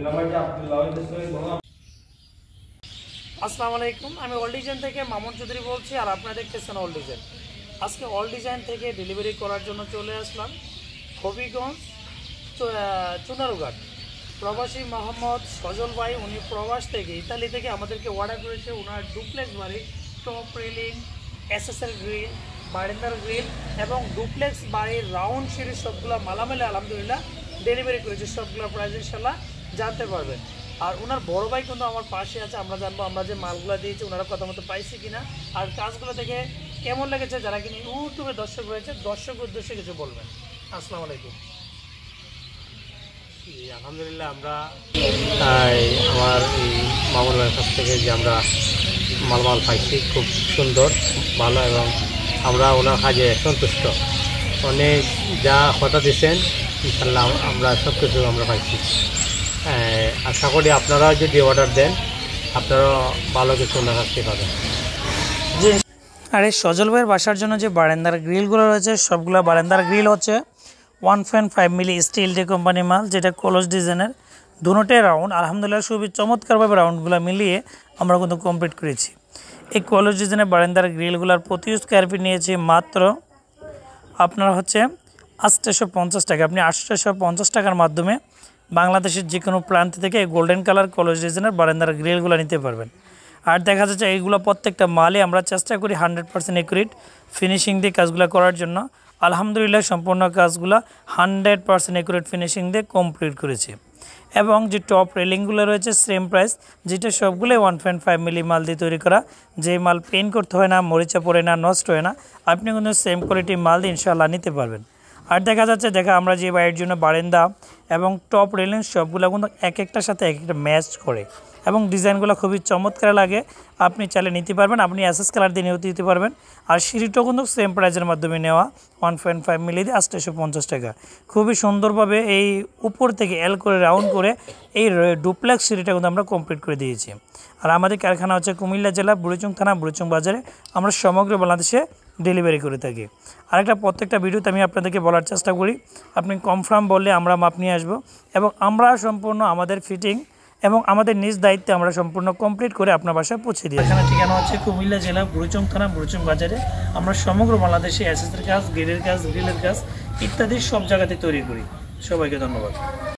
আসসালামু আলাইকুম, আমি অল ডিজাইন থেকে মামুন চৌধুরী বলছি, আর আপনারা দেখতেছেন অল ডিজাইন। আজকে অল ডিজাইন থেকে ডেলিভারি করার জন্য চলে আসলাম হবিগঞ্জ চুনারুঘাট। প্রবাসী মোহাম্মদ সজল ভাই, উনি প্রবাস থেকে ইতালি থেকে আমাদেরকে অর্ডার করেছে ওনার ডুপ্লেক্স বাড়ি, টপ রেলিং, এসএসএল গ্রিল, বারান্দার গ্রিল এবং ডুপ্লেক্স বাড়ির রাউন্ড সিঁড়ির সবগুলো মালামালে আলহামদুলিল্লাহ ডেলিভারি করেছে। সবগুলো প্রাইস ইনশাল্লাহ জানতে পারবেন। আর ওনার বড় ভাই কিন্তু আমার পাশে আছে, আমরা জানবো আমরা যে মালগুলো দিয়েছি ওনারা কথা মতো পাইছি কিনা, আর কাজগুলো দেখে কেমন লেগেছে। যারা কিনা ইউটিউবে দর্শক রয়েছে, দর্শক উদ্দেশ্যে কিছু বলবেন। আসসালামু আলাইকুম। আলহামদুলিল্লাহ, আমরা আমার এই মামুন ভাইয়ের কাছ থেকে যে আমরা মালমাল পাইছি খুব সুন্দর, ভালো, এবং আমরা ওনার কাজে সন্তুষ্ট। অনেক যা কথা দিচ্ছেন ইনশাল্লাহ আমরা সব কিছু আমরা পাইছি। আশা করি আপনারা যদি অর্ডার দেন আপনারা ভালো কিছু ওনার কাছ থেকে পাবেন। আর এই সজল ভাইয়ের বাসার জন্য যে বারান্দার গ্রিলগুলো রয়েছে সবগুলো বারান্দার গ্রিল হচ্ছে 1.5 মিলি স্টিল যে কোম্পানি মাল, যেটা কলস ডিজাইনের, দুটোটাই রাউন্ড। আলহামদুলিল্লাহ খুবই চমৎকারভাবে রাউন্ডগুলো মিলিয়ে আমরা কিন্তু কমপ্লিট করেছি। এই কলস ডিজাইনের বারান্দার গ্রিলগুলোর প্রতি স্কোয়ার ফিট নিয়েছি মাত্র আপনার হচ্ছে 850 টাকা। আপনি 850 টাকার মাধ্যমে বাংলাদেশের যে কোনো প্রান্ত থেকে এই গোল্ডেন কালার কলস ডিজাইনের বারান্দার গ্রিলগুলো নিতে পারবেন। আর দেখা যাচ্ছে এইগুলো প্রত্যেকটা মালে আমরা চেষ্টা করি 100% একুরেট ফিনিশিং দিয়ে কাজগুলো করার জন্য। আলহামদুলিল্লাহ সম্পূর্ণ কাজগুলো 100% একুরেট ফিনিশিং দিয়ে কমপ্লিট করেছি। এবং যে টপ রেলিংগুলো রয়েছে সেম প্রাইস, যেটা সবগুলোই 1.5 মিলি মাল দিয়ে তৈরি করা, যে মাল পেইন্ট করতে হয় না, মরিচা পড়ে না, নষ্ট হয় না, আপনি কিন্তু সেম কোয়ালিটির মাল দিয়ে ইনশাআল্লাহ নিতে পারবেন। আর দেখা যাচ্ছে আমরা যে বাড়ির জন্য বারান্দা এবং টপ রেলিং সবগুলো কিন্তু এক একটার সাথে এক একটা ম্যাচ করে এবং ডিজাইনগুলো খুবই চমৎকার লাগে। আপনি চাইলে নিতে পারবেন, আপনি এসএস কালার দিয়ে নিয়েও দিতে পারবেন। আর সিঁড়িটাও কিন্তু সেম প্রাইজের মাধ্যমে নেওয়া 1.5 মিলি দিয়ে 850 টাকা। খুবই সুন্দরভাবে এই উপর থেকে এল করে রাউন্ড করে এই ডুপ্লেক্স সিঁড়িটা কিন্তু আমরা কমপ্লিট করে দিয়েছি। আর আমাদের কারখানা হচ্ছে কুমিল্লা জেলা বুড়িচং থানা বুড়িচং বাজারে। আমরা সমগ্র বাংলাদেশে ডেলিভারি করে থাকি। আরেকটা প্রত্যেকটা ভিডিওতে আমি আপনাদেরকে বলার চেষ্টা করি, আপনি কনফার্ম বললে আমরা মাপ নিয়ে আসবো এবং আমরা সম্পূর্ণ আমাদের ফিটিং এবং আমাদের নিজ দায়িত্বে আমরা সম্পূর্ণ কমপ্লিট করে আপনার বাসায় পৌঁছে দিই। এখানে ঠিকানা হচ্ছে কুমিল্লা জেলা বুড়িচং থানা বুড়িচং বাজারে। আমরা সমগ্র বাংলাদেশে এসএসের কাজ, গেটের কাজ, গ্রিলের কাজ ইত্যাদি সব জায়গাতে তৈরি করি। সবাইকে ধন্যবাদ।